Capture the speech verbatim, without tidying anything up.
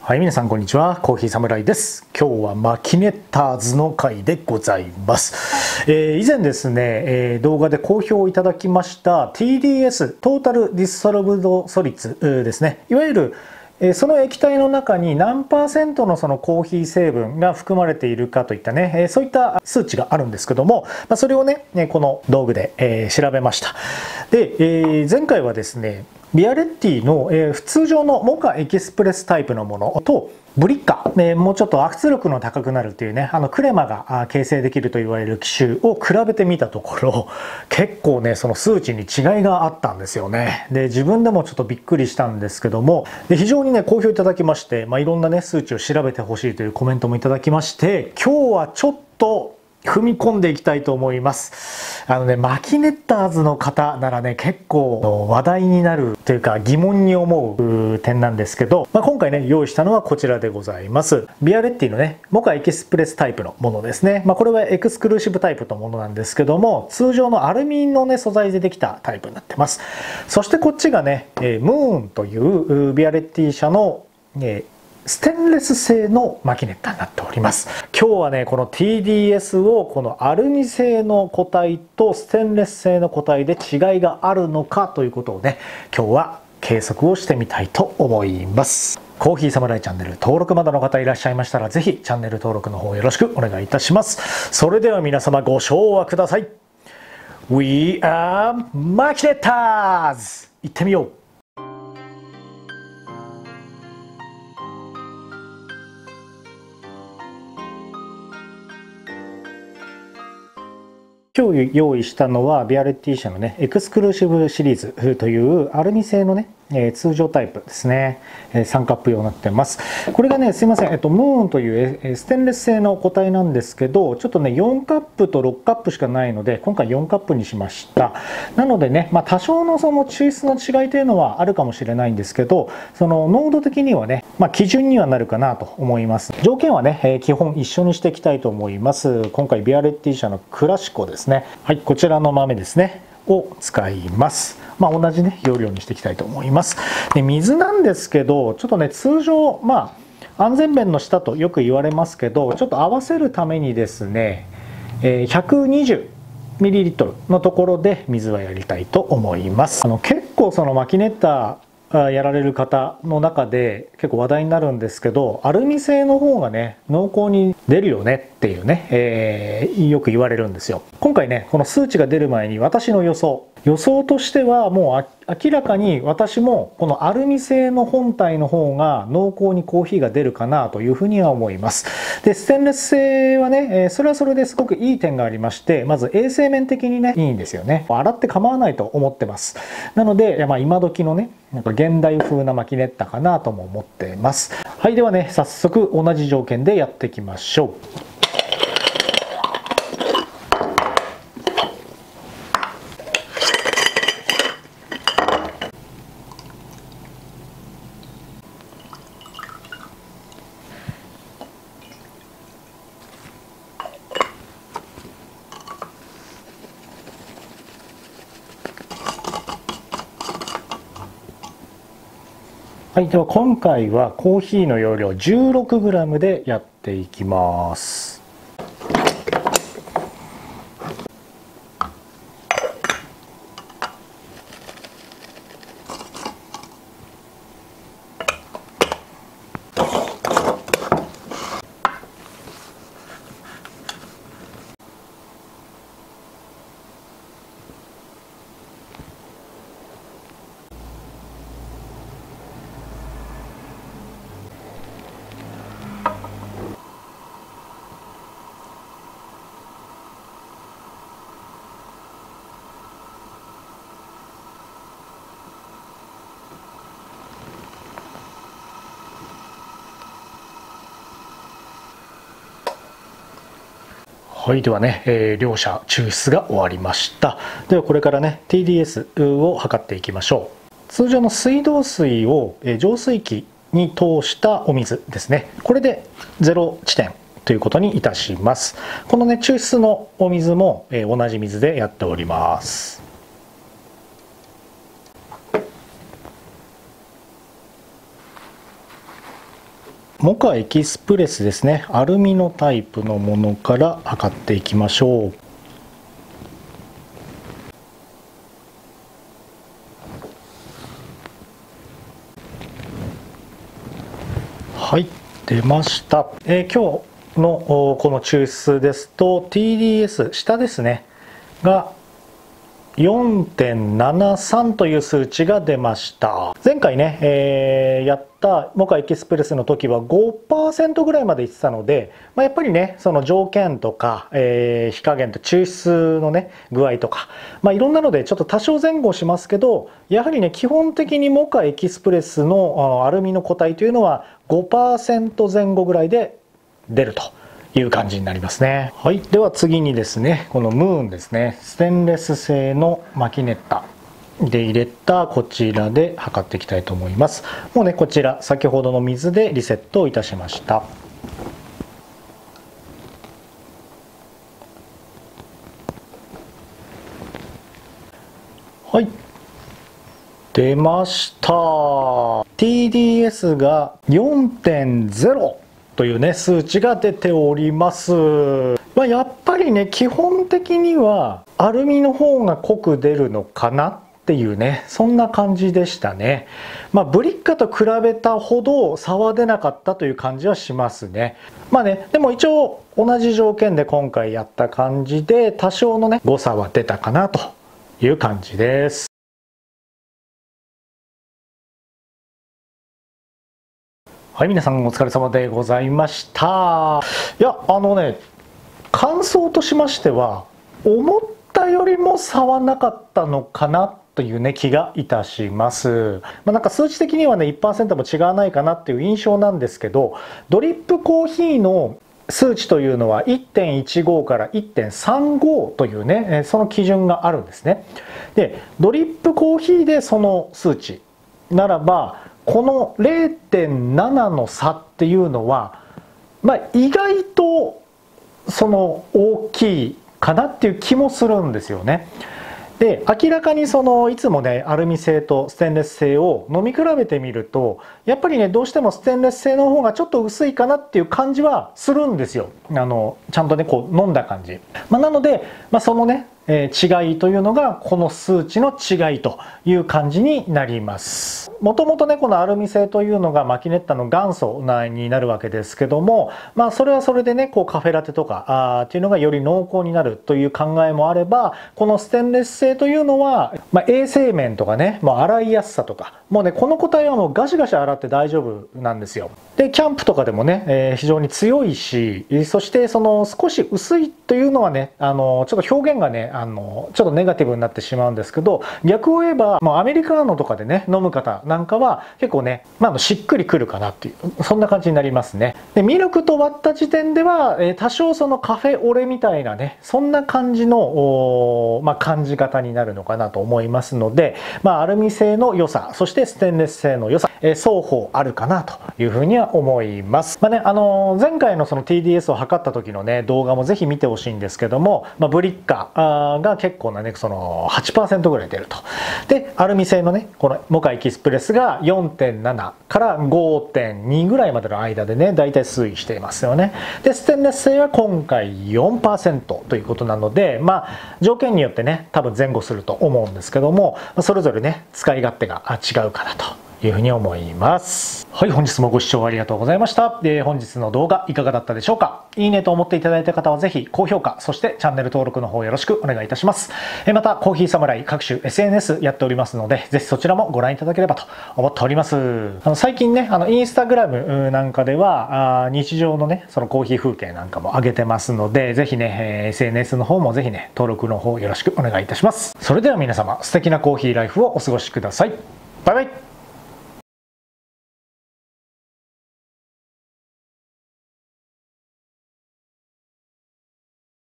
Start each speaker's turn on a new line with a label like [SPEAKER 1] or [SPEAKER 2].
[SPEAKER 1] はい、皆さんこんにちは。コーヒーサムライです。今日はマキネッターズの回でございます。えー、以前ですね、えー、動画で好評いただきました ティーディーエス トータルディスソルブドソリッツですね。いわゆるその液体の中に何パーセントのそのコーヒー成分が含まれているかといったね、そういった数値があるんですけども、それをね、この道具で調べました。で、前回はですね、ビアレッティの普通常のモカエキスプレスタイプのものと、ブリッカ、もうちょっと圧力の高くなるというね、あのクレマが形成できると言われる機種を比べてみたところ、結構ね、その数値に違いがあったんですよね。で、自分でもちょっとびっくりしたんですけども、で非常にね、好評いただきまして、まあ、いろんなね、数値を調べてほしいというコメントもいただきまして、今日はちょっと踏み込んでいきたいと思います。あのね、マキネッターズの方ならね、結構話題になるというか疑問に思う点なんですけど、まあ、今回ね、用意したのはこちらでございます。ビアレッティのね、モカエキスプレスタイプのものですね。まあ、これはエクスクルーシブタイプのものなんですけども、通常のアルミのね、素材でできたタイプになってます。そしてこっちがね、ムーンというビアレッティ社の、えーステンレス製のマキネッタになっております。今日はね、この ティーディーエス をこのアルミ製の固体とステンレス製の固体で違いがあるのかということをね、今日は計測をしてみたいと思います。コーヒーサムライチャンネル登録まだの方いらっしゃいましたら、ぜひチャンネル登録の方よろしくお願いいたします。それでは皆様ご唱和ください。We are マキネッターズ！行ってみよう。今日用意したのはビアレッティ社のねエクスクルーシブシリーズというアルミ製のね通常タイプですね。さんカップ用になってます。これがね、すいません、えっと、ムーンというステンレス製の固体なんですけど、ちょっとね、よんカップとろっカップしかないので、今回よんカップにしました。なのでね、まあ、多少のその抽出の違いというのはあるかもしれないんですけど、その濃度的にはね、まあ、基準にはなるかなと思います。条件はね、基本一緒にしていきたいと思います。今回、ビアレッティ社のクラシコですね。はい、こちらの豆ですね。を使います。まあ、同じね、容量にしていきたいと思います。で、水なんですけど、ちょっとね、通常、まあ、安全弁の下とよく言われますけど、ちょっと合わせるためにですね、ひゃくにじゅうミリリットル のところで水はやりたいと思います。あの結構そのマキネッターやられる方の中で結構話題になるんですけど、アルミ製の方がね濃厚に出るよねっていうね、えー、よく言われるんですよ。今回ねこの数値が出る前に私の予想予想としてはもう明らかに私もこのアルミ製の本体の方が濃厚にコーヒーが出るかなというふうには思います。でステンレス製はねそれはそれですごくいい点がありまして、まず衛生面的にねいいんですよね。洗って構わないと思ってます。なので、まあ、今時のねなんか現代風なマキネッタかなとも思ってます。はい、ではね早速同じ条件でやっていきましょう。はい、では今回はコーヒーの容量 じゅうろくグラム でやっていきます。はい、ではね、えー、両者抽出が終わりました。ではこれからね ティーディーエス を測っていきましょう。通常の水道水を浄水器に通したお水ですね。これでゼロ地点ということにいたします。このね抽出のお水も同じ水でやっております。 モカエキスプレスですね、アルミのタイプのものから測っていきましょう。はい、出ました。えー、今日のこの抽出ですと ティーディーエス 下ですねが よんてんななさん という数値が出ました。前回ね、えー、やったモカエキスプレスの時は ごパーセント ぐらいまでいってたので、まあ、やっぱりねその条件とか、えー、火加減と抽出のね具合とか、まあ、いろんなのでちょっと多少前後しますけど、やはりね基本的にモカエキスプレスのアルミの固体というのは ごパーセント 前後ぐらいで出るという感じになりますね。はい、では次にですね、このムーンですね、ステンレス製のマキネッタで入れたこちらで測っていきたいと思います。もうねこちら先ほどの水でリセットをいたしました。はい、出ました。 ティーディーエス が よんてんゼロというね数値が出ております。まあ、やっぱりね基本的にはアルミの方が濃く出るのかなっていうねそんな感じでしたね。まあ、ブリッカと比べたほど差は出なかったという感じはしますね。まあねでも一応同じ条件で今回やった感じで多少のね誤差は出たかなという感じです。はい、皆さんお疲れ様でございました。いや、あのね、感想としましては、思ったよりも差はなかったのかなというね、気がいたします。まあ、なんか数値的にはね、いちパーセント も違わないかなっていう印象なんですけど、ドリップコーヒーの数値というのは いってんいちご から いってんさんご というね、その基準があるんですね。で、ドリップコーヒーでその数値ならば、この れいてんなな の差っていうのは、まあ、意外とその大きいかなっていう気もするんですよね。で明らかにそのいつもねアルミ製とステンレス製を飲み比べてみるとやっぱりねどうしてもステンレス製の方がちょっと薄いかなっていう感じはするんですよ。あのちゃんとねこう飲んだ感じ。まあ、なので、まあ、そのねえー、違いというのがこの数値の違いという感じになります。もともとねこのアルミ製というのがマキネッタの元祖になるわけですけども、まあそれはそれでねこうカフェラテとかあっていうのがより濃厚になるという考えもあれば、このステンレス製というのは、まあ、衛生面とかねもう洗いやすさとかもうねこの個体はもうガシガシ洗って大丈夫なんですよ。でキャンプとかでもね、えー、非常に強いし、そしてその少し薄いというのはねあのちょっと表現がねあのちょっとネガティブになってしまうんですけど、逆を言えばもうアメリカーノとかでね飲む方なんかは結構ね、まあ、しっくりくるかなっていうそんな感じになりますね。でミルクと割った時点では、えー、多少そのカフェオレみたいなねそんな感じの、まあ、感じ方になるのかなと思いますので、まあ、アルミ製の良さそしてステンレス製の良さ、えー、双方あるかなというふうには思います。まあね、あの前回のその ティーディーエス を測った時のね動画もぜひ見てほしいんですけども、まあ、ブリッカが結構なねその はちパーセント ぐらい出ると。でアルミ製のねこのモカエキスプレスが よんてんなな から ごてんに ぐらいまでの間でねだいたい推移していますよね。でステンレス製は今回 よんパーセント ということなので、まあ条件によってね多分前後すると思うんですけども、それぞれね使い勝手が違うかなというふうに思います。はい、本日もご視聴ありがとうございました。えー、本日の動画いかがだったでしょうか。いいねと思っていただいた方はぜひ高評価、そしてチャンネル登録の方よろしくお願いいたします。えー、またコーヒーサムライ各種 エスエヌエス やっておりますので、ぜひそちらもご覧いただければと思っております。あの最近ね、あのインスタグラムなんかではあ日常のねそのコーヒー風景なんかも上げてますので、ぜひね、えー、エスエヌエス の方もぜひね登録の方よろしくお願いいたします。それでは皆様素敵なコーヒーライフをお過ごしください。バイバイ。